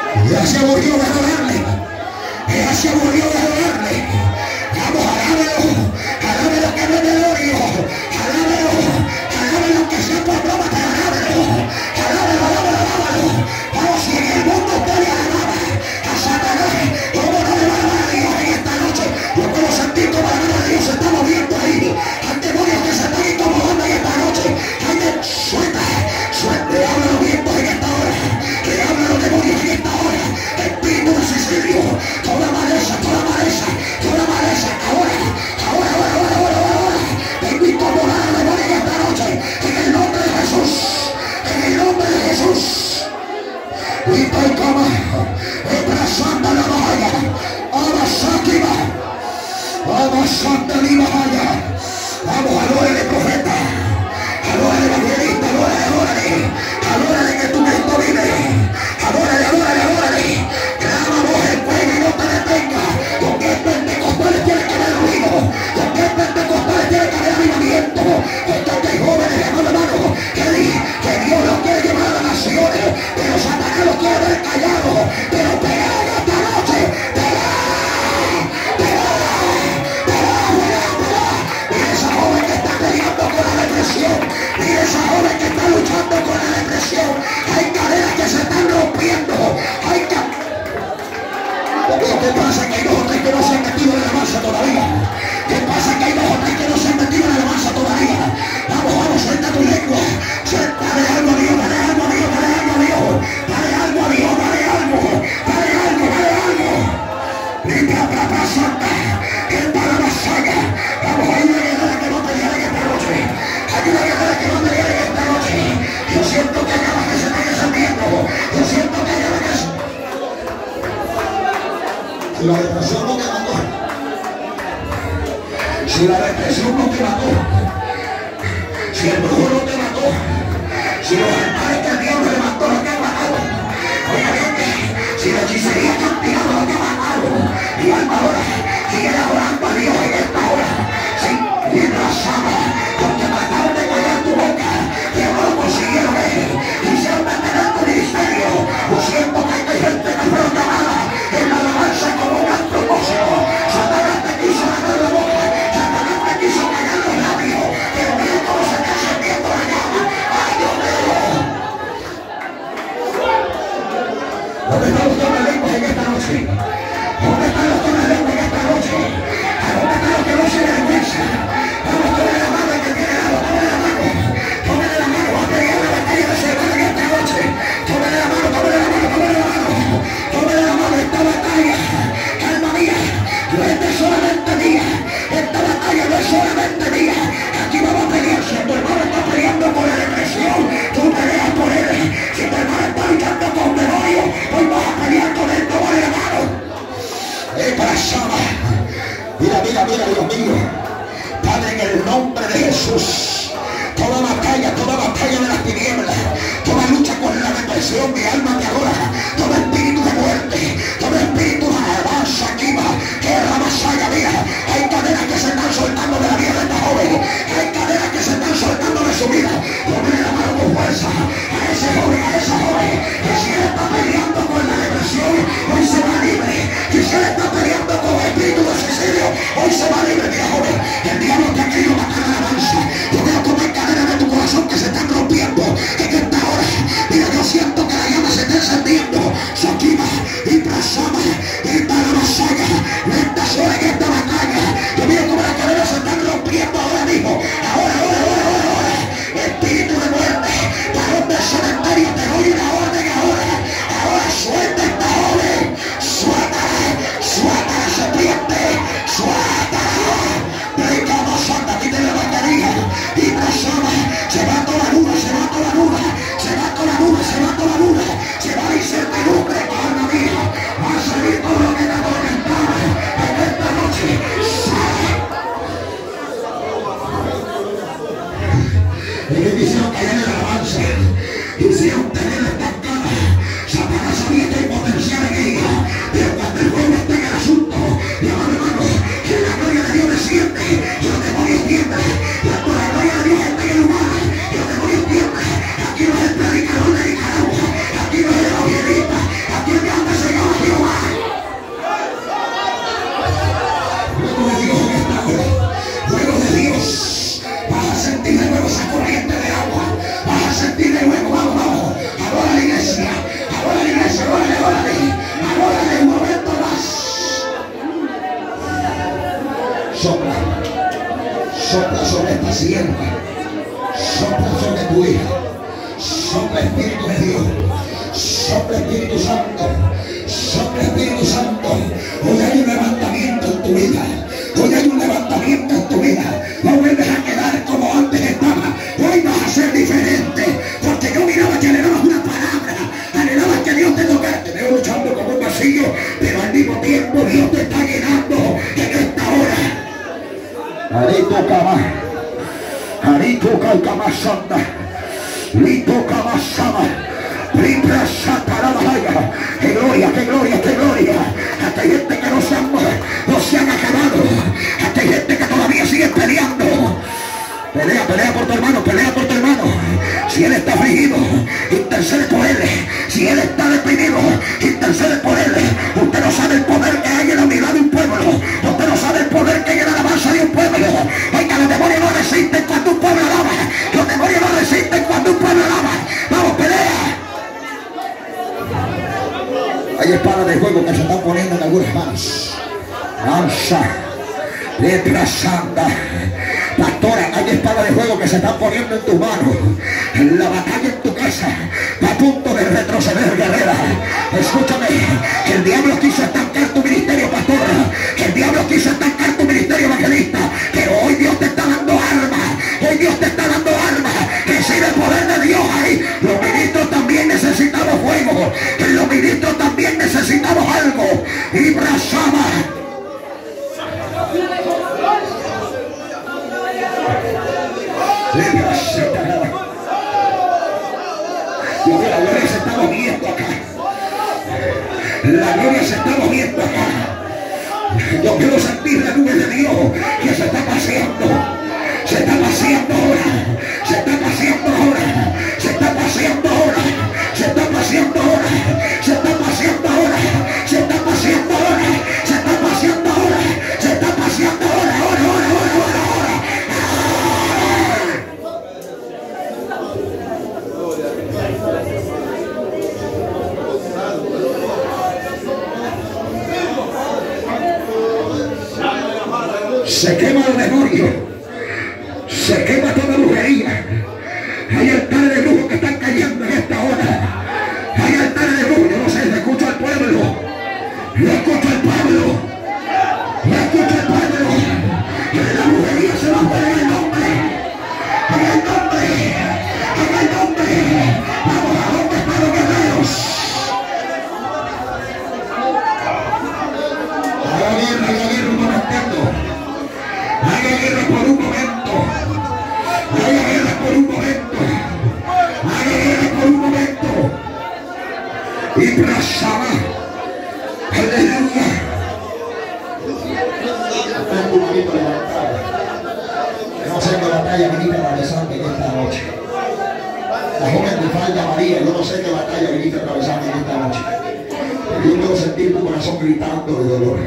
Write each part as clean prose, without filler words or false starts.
Ya se aburrió de adorarle. Ya se aburrió de adorarle. Vamos, alábelo. Alábelo que no es de odio. Alábelo. Alábelo que sea por broma, pero alábelo. Alábelo, alábelo, alábelo. Vamos, si en el mundo usted le alaba a Satanás, ¿cómo no le va a alabar a Dios en esta noche? Yo puedo sentir como la mano de Dios se está moviendo ahí. Hay demonios que se están incomodando en esta noche. Hay de suelta. Le hablan los vientos en esta hora. Le hablan los demonios en esta hora. Espíritu de suicidio. Toda maleza, toda maleza, toda maleza. Ahora. Tengo incomodado a demonios en esta noche. En el nombre de Jesús. En el nombre de Jesús. Y estoy como abrazando la valla. Abrazando. Abrazando la valla. Vamos, adórale, profeta. Adórale, evangelista, adórale que tu Cristo vive. Adórale. Clama voz en fuego y no te detenga. Porque el pentecostales tiene que haber ruido. Porque el pentecostales tiene que haber avivamiento. Porque hay jóvenes, hermano, que Dios los quiere llevar a las naciones. Pero Satanás los quiere ver callados. Pero pega esta noche. Pega. Mira esa joven que está peleando con la depresión. Mira esa joven que está luchando con la depresión. Hay cadenas que se están rompiendo. ¿Qué pasa? Que hay dos o tres que no se han metido en la masa todavía. ¿Qué pasa? Que hay dos o tres que no se han metido en la masa todavía. Vamos, suelta tu lengua. Dale algo a Dios, dale algo a Dios, dale algo a Dios. Dale algo a Dios, dale algo. Limpia, santa. El para la saga. Vamos, hay una guerrera que no te diera en esta noche. Hay una guerrera que no te diera en esta noche. Yo siento que hay algo que se está descendiendo. Yo siento que hay algo que se... Si la depresión no te mató. Si la depresión no te mató. Si el brujo no te mató. Si los altares que Dios no le mató no te han matado. Obviamente, si la hechicería que han tirado no te ha matado. Y alma ahora, sigue adorando a Dios en esta hora. Sí, mientras ama, porque trataron de callar tu boca, pero no lo consiguieron ver. Quisieron detener tu ministerio. Lo siento que hay gente que fue llamada en la alabanza como un gran propósito. Satanás te quiso ganar la boca. Satanás te quiso callar los labios. Pero mira cómo se está encendiendo la llama. ¡Ay, Dios mío! ¿Dónde están los dones lenguas en esta noche? ¿Dónde están los dones lenguas en esta noche? ¿A dónde están los que no se vergüenza? Vamos, tome la mano el que tiene algo, tome la mano. Tómele la mano, va a pelear la batalla de semana en esta noche. Tómele la mano. Tómele la mano esta batalla. Alma mía, no es de solamente mía. Esta batalla no es solamente mía. Aquí vamos a pelear. Si tu hermano está peleando por la depresión, tú peleas por él. Si tu hermano está luchando con demonios, hoy vas a pelear con él. Tómale la mano. Para Shama. Mira, Dios mío. Padre, en el nombre de Jesús, toda batalla de las tinieblas, toda lucha con la depresión, mi alma te adora. Todo espíritu de muerte, todo espíritu de alabanza, que es la masaya mía. Hay cadenas que se están soltando de la vida de esta joven. Hay cadenas que se están soltando de su vida. Ponle la mano con fuerza a ese joven, a esa joven, que si él está peleando con la depresión, hoy se va libre. Que si él está peleando con el espíritu de suicidio, hoy se va libre, mi joven. El diablo te ha querido matar la alabanza. Yo veo como hay cadenas de tu corazón que se están rompiendo en esta hora. Mira, yo siento que la llama se está encendiendo. Aquí Sopla sobre esta sierva. Sopla sobre tu hija. Sopla Espíritu de Dios. Sopla Espíritu Santo. Sopla Espíritu Santo. Hoy hay un levantamiento en tu vida. Hoy hay un levantamiento en tu vida. No vuelves a quedar como antes estaba. Hoy vas a ser diferente. Porque yo miraba que anhelabas una palabra. Anhelabas que Dios te tocara. Te veo luchando como un vacío. Pero al mismo tiempo Dios te está llenando en esta hora. Arito Kama. Arito Kama Santa. Lito Kama Sama. ¡Qué gloria, qué gloria, qué gloria! Hasta hay gente que no se han acabado. Hasta hay gente que todavía sigue peleando. Pelea, pelea por tu hermano, pelea por tu hermano. Si él está afligido, intercede por él. Si él está deprimido, intercede por él. Usted no sabe el poder que hay en la unidad de un pueblo. Usted no sabe el poder que hay en la alabanza de un pueblo. Oiga, los demonios no resisten cuando un pueblo alaba. Los demonios no resisten cuando un pueblo alaba. Vamos, pelea. Hay espadas de fuego que se están poniendo en algunas manos. Lanza, letra santa. Pastora, hay espadas de fuego que se están poniendo en tus manos. La batalla en tu casa está a punto de retroceder, guerrera. Escúchame, que el diablo quiso estancar tu ministerio, pastora. Que el diablo quiso estancar tu ministerio, evangelista. Pero hoy Dios te está dando armas. Hoy Dios te está dando armas. Recibe el poder de Dios ahí. Los ministros también necesitamos fuego. Los ministros también necesitamos algo. Y brazaba. La gloria se está moviendo acá. La gloria se está moviendo acá. Yo quiero sentir la nube de Dios que se está paseando. Se está paseando ahora. Se está paseando ahora. Se está paseando ahora. Se está paseando ahora. Se está paseando ahora. Se está paseando ahora. Se está paseando ahora. Se está paseando ahora. Ahora, ahora, ahora, ahora, ahora. Se quema el demonio. Se quema toda brujería. Hay altares de brujo que están cayendo en esta hora. Hay altares de brujo. Yo no sé, le escucho al pueblo. Le escucho al pueblo. Le escucho al pueblo. La brujería se va a poner en el nombre. En el nombre. En el nombre. Vamos a donde están los guerreros. Haga guerra un momento. Haga guerra por un momento. Haga guerra por un momento. Haga guerra por un momento. Y brazaba. Aleluya. Tengo un poquito de batalla. No sé qué batalla viniste a atravesar en esta noche. La joven de falda María, yo no sé qué batalla viniste a atravesar en esta noche. Yo puedo sentir tu corazón gritando de dolor.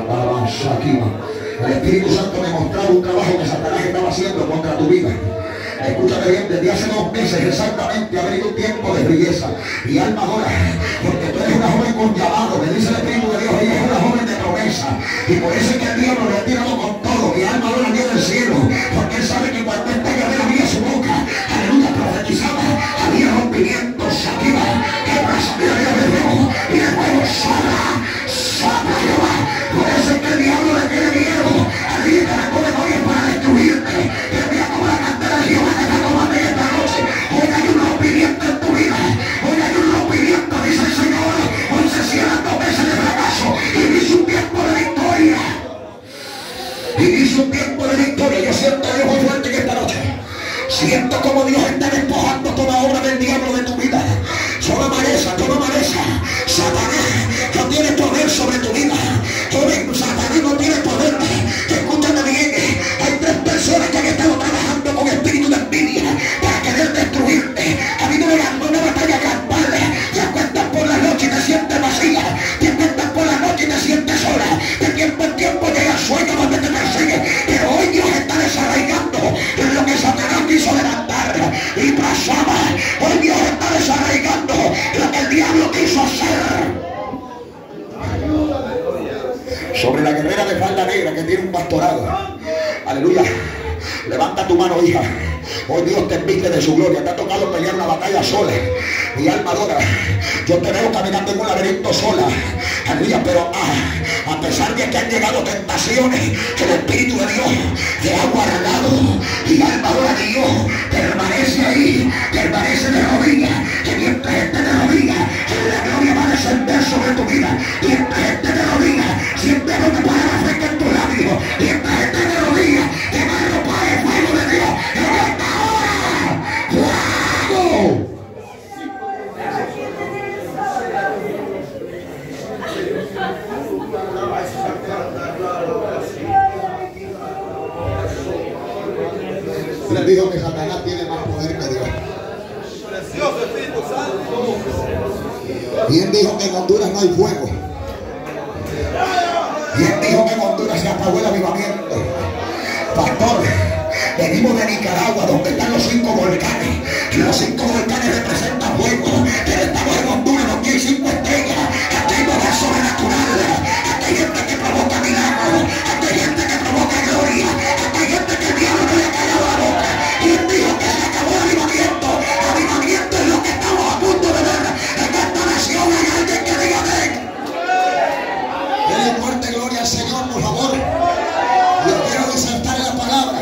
El Espíritu Santo me mostraba un trabajo que Satanás estaba haciendo contra tu vida. Escúchame bien, desde hace 2 meses exactamente ha venido un tiempo de belleza y alma adora, porque tú eres una joven con llamado, me dice el Espíritu de Dios, ella es una joven de promesa, y por eso es que el diablo le ha tirado con todo, mi alma adora viene del cielo, porque él sabe que cuando esta guerrera abría su boca, aleluya, profetizaba, había rompimientos, arriba, que brazo de Dios, y el fuego sopla, sopla Jehová, por eso es que el diablo le tiene miedo, arriba la memoria para destruirte, que mira como la cantera de Jehová te está tomando en esta noche. Hoy hay un rompimiento en tu vida, hoy hay un rompimiento, dice el Señor. Hoy se cierran 2 meses de fracaso y dice un tiempo de victoria. Y dice un tiempo de victoria. Yo siento a Dios muy fuerte en esta noche. Siento como Dios está despojando toda obra del diablo de tu vida. Toda maleza, Satanás no tiene poder sobre tu vida. Joven, Satanás no tiene poder. Escúchame bien, hay 3 personas que han estado trabajando con espíritu de envidia para querer destruirte. Ha habido una batalla campal. Te acuestas por la noche y te sientes vacía. Te acuestas por la noche y te sientes sola. De tiempo en tiempo llega el sueño donde te persigue. Pero hoy Dios está desarraigando en lo que Satanás quiso levantar. Y pasaba. Hoy Dios está desarraigando lo que el diablo quiso hacer. Sobre la guerrera de falda negra que tiene un pastorado. Aleluya. Levanta tu mano, hija. Hoy Dios te viste de su gloria. Te ha tocado pelear una batalla sola. Mi alma adora. Yo te veo caminando en un laberinto sola. Aleluya, pero a pesar de que han llegado tentaciones, el Espíritu de Dios te ha guardado. Y alma adora a Dios. Permanece ahí. Permanece de rodillas. Que mientras esté de rodillas, la gloria va a descender sobre tu vida. Mientras esté de rodillas, siempre no te palabras frescas en tus labios. Mientras esté de rodillas, te va a arropar el fuego de Dios. En esta hora. ¡Fuego! Les dijo que Satanás tiene más poder que Dios. Precioso Espíritu Santo. Y él dijo que en Honduras no hay fuego. Y él dijo que en Honduras se apagó el avivamiento. Pastor, venimos de Nicaragua, donde están los 5 volcanes. Y los 5 volcanes representan fuego. Pero estamos en Honduras, donde hay 5 estrellas. Aquí hay poder sobrenatural. Aquí hay gente que provoca milagros. Aquí hay gente que provoca gloria. Aquí hay gente que el diablo no le ha callado la boca. Y él dijo que se acabó el avivamiento. Avivamiento es lo que estamos a punto de ver. En esta nación hay alguien que diga amén. Denle fuerte gloria al Señor.